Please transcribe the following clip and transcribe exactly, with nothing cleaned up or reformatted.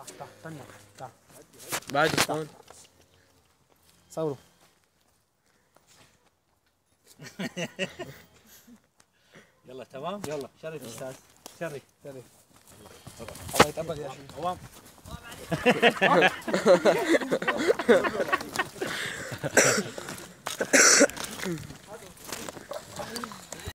تحت تحت استنى تحت. بعد شلون؟ صوروا. يلا تمام يلا شرف استاذ شرف شرف الله يتقبل يا شيخ. قوام